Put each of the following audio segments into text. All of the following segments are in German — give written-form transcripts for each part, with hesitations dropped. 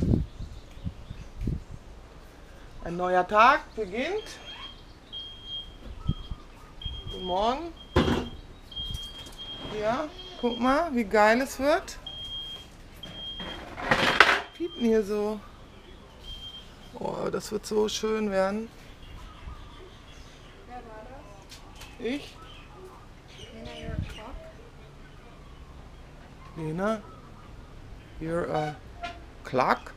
Ein neuer Tag beginnt. Guten Morgen. Ja, guck mal, wie geil es wird. Piepen hier so. Oh, das wird so schön werden. Wer war das? Ich? Lena, you're a clock. Lena, you're a clock?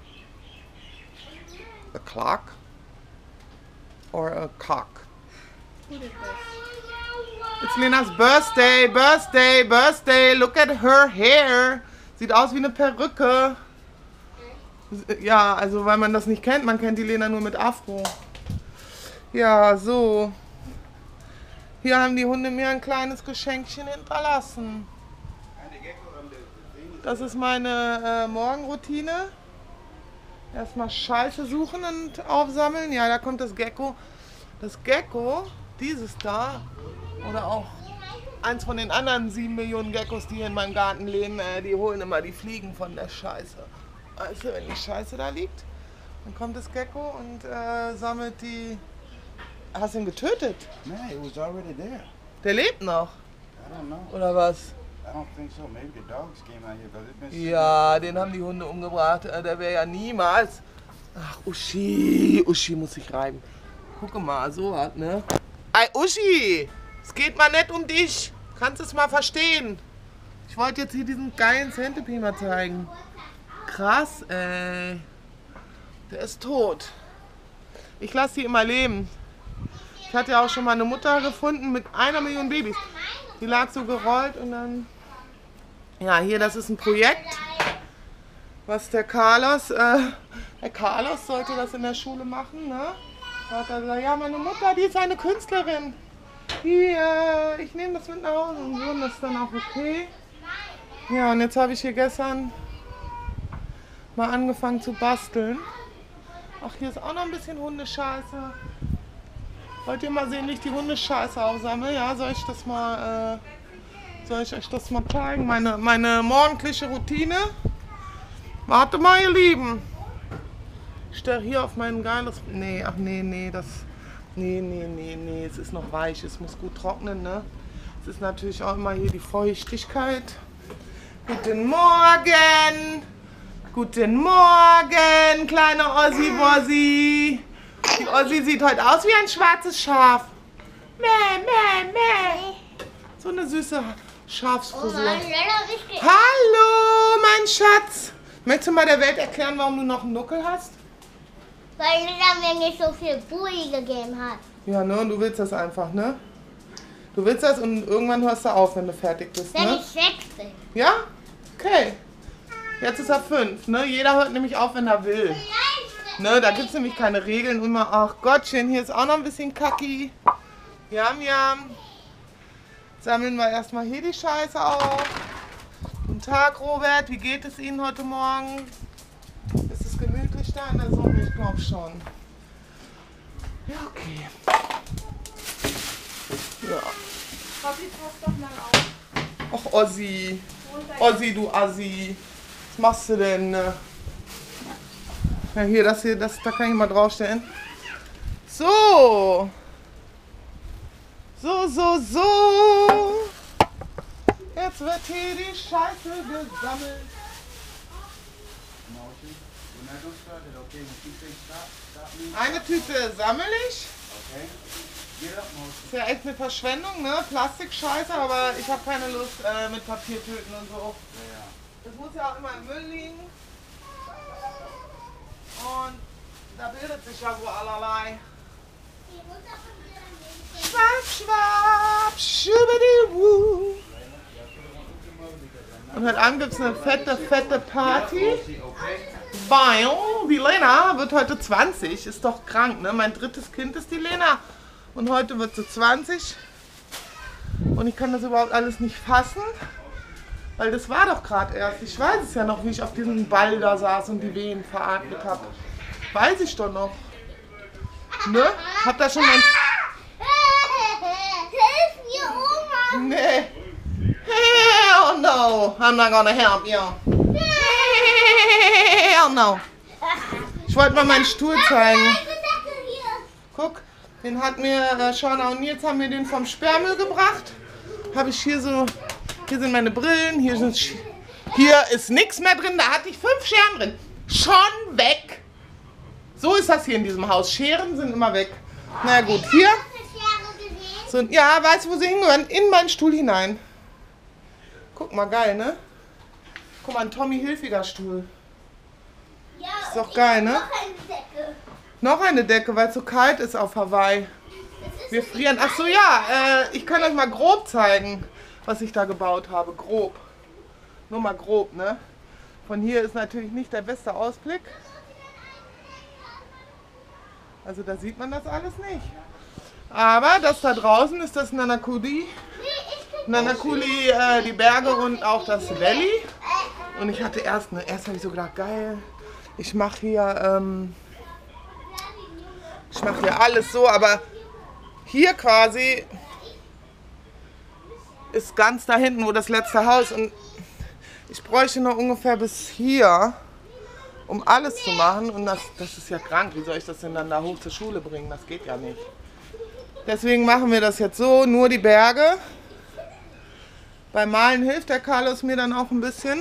A clock? Or a cock? Who did this? It's Lenas birthday, birthday, birthday. Look at her hair. Sieht aus wie eine Perücke. Ja, also weil man das nicht kennt. Man kennt die Lena nur mit Afro. Ja, so. Hier haben die Hunde mir ein kleines Geschenkchen hinterlassen. Das ist meine Morgenroutine. Erstmal Scheiße suchen und aufsammeln. Ja, da kommt das Gecko. Das Gecko, dieses da, oder auch eins von den anderen 7 Millionen Geckos, die hier in meinem Garten leben, die holen immer die Fliegen von der Scheiße. Also wenn die Scheiße da liegt, dann kommt das Gecko und sammelt die... Hast du ihn getötet? No, it was already there. Der lebt noch, I don't know. oder was? I don't think so. Maybe the dogs came out here, but it's been sitting Ja, den haben die Hunde umgebracht. Der wäre ja niemals... Ach, Uschi, Uschi muss sich reiben. Guck mal, so was, ne? Ey, Uschi, es geht mal nicht um dich. Kannst du es mal verstehen? Ich wollte jetzt hier diesen geilen Centipede mal zeigen. Krass, ey. Der ist tot. Ich lasse die immer leben. Ich hatte ja auch schon mal eine Mutter gefunden mit 1 Million Babys. Die lag so gerollt und dann... Ja, hier, das ist ein Projekt, was der Carlos sollte das in der Schule machen, ne? Da hat er gesagt, ja, meine Mutter, die ist eine Künstlerin. Hier, ich nehme das mit nach Hause und so, und das ist dann auch okay. Ja, und jetzt habe ich hier gestern mal angefangen zu basteln. Ach, hier ist auch noch ein bisschen Hundescheiße. Wollt ihr mal sehen, wie ich die Hundescheiße aufsammle? Ja, soll ich euch das mal zeigen? Meine morgendliche Routine? Warte mal, ihr Lieben. Ich stelle hier auf mein geiles... Nee, ach nee, das... Nee, es ist noch weich, es muss gut trocknen, ne? Es ist natürlich auch immer hier die Feuchtigkeit. Guten Morgen! Guten Morgen, kleine Ossi-Bossi! Die Ossi sieht heute aus wie ein schwarzes Schaf. Mäh. So eine süße Schafsfrisur. Hallo, mein Schatz! Möchtest du mal der Welt erklären, warum du noch einen Nuckel hast? Weil Lena mir nicht so viel Bui gegeben hat. Ja, ne? Und du willst das einfach, ne? Du willst das und irgendwann hörst du auf, wenn du fertig bist, Wenn ne? ich 6 bin. Ja? Okay. Jetzt ist er 5, ne? Jeder hört nämlich auf, wenn er will. Ne? Da gibt es nämlich keine Regeln. Immer, ach Gottchen, hier ist auch noch ein bisschen Kacki. Yam. Sammeln wir erstmal hier die Scheiße auf. Guten Tag, Robert. Wie geht es Ihnen heute Morgen? Ist es gemütlich da in der Sonne? Ich glaube schon. Ja, okay. Ja. Papi, pass doch mal auf. Ach, Ossi. Ossi, du Assi. Was machst du denn? Ja, hier, da kann ich mal draufstellen. So. Jetzt wird hier die Scheiße gesammelt. motion. We're not gonna start it, okay? When she says stop me. Eine Tüte sammle ich. Okay? Get up, motion. Ist ja echt eine Verschwendung, ne? Plastikscheiße, aber ich habe keine Lust mit Papiertüten und so. Yeah. Das muss ja auch immer im Müll liegen. Und da bildet sich ja wohl allerlei. Schwab, schubidi-woo. Und heute Abend gibt es eine fette Party. Weil die Lena wird heute 20. Ist doch krank, ne? Mein drittes Kind ist die Lena. Und heute wird sie 20. Und ich kann das überhaupt alles nicht fassen. Weil das war doch gerade erst. Ich weiß es ja noch, wie ich auf diesem Ball da saß und die Wehen veratmet habe. Weiß ich doch noch. Ne? Hab da schon mein... Hilf mir, Oma! Nee. Hell no. I'm not gonna help you. Hell no. Ich wollte mal meinen Stuhl zeigen. Eine Decke hier. Guck, den hat mir Shauna und Nils haben mir den vom Sperrmüll gebracht. Habe ich hier so, hier sind meine Brillen, hier ist nichts mehr drin, da hatte ich 5 Scheren drin. Schon weg. So ist das hier in diesem Haus. Scheren sind immer weg. Na gut, hier. So, ja, weißt du, wo sie hingehören? In meinen Stuhl hinein. Guck mal, geil, ne? Guck mal, ein Tommy Hilfiger Stuhl. Ja, Ist doch geil, ne? noch eine Decke. Noch eine Decke, weil es so kalt ist auf Hawaii. Wir frieren. Ach so, ja, ich kann euch mal grob zeigen, was ich da gebaut habe. Grob. Nur mal grob, ne? Von hier ist natürlich nicht der beste Ausblick. Also da sieht man das alles nicht. Aber das da draußen ist das Nanakuli. Nanakuli, die Berge und auch das Valley. Und ich hatte erst habe ich so gedacht, geil, ich mache hier alles so, aber hier quasi ist ganz da hinten, wo das letzte Haus, und ich bräuchte noch ungefähr bis hier, um alles zu machen, und das ist ja krank. Wie soll ich das denn dann da hoch zur Schule bringen? Das geht ja nicht. Deswegen machen wir das jetzt so, nur die Berge. Beim Malen hilft der Carlos mir dann auch ein bisschen.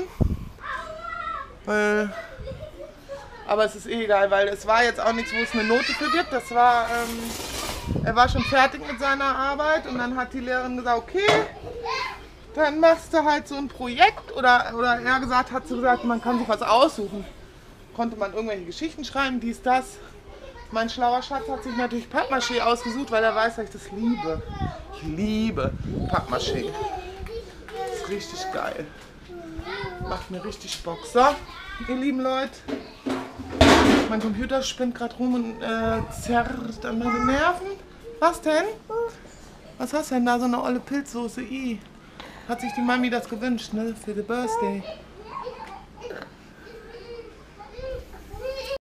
Aber es ist eh egal, weil es war jetzt auch nichts, wo es eine Note für gibt. Das war, er war schon fertig mit seiner Arbeit und dann hat die Lehrerin gesagt, okay, dann machst du halt so ein Projekt. Oder er hat gesagt, man kann sich was aussuchen. Konnte man irgendwelche Geschichten schreiben, dies, das. Mein schlauer Schatz hat sich natürlich Pappmaché ausgesucht, weil er weiß, dass ich das liebe. Ich liebe Pappmaché. Das ist richtig geil. Macht mir richtig Bock. So, ihr lieben Leute. Mein Computer spinnt gerade rum und zerrt an meine Nerven. Was denn? Was hast du denn da? So eine olle Pilzsoße? Hat sich die Mami das gewünscht, ne? Für the birthday.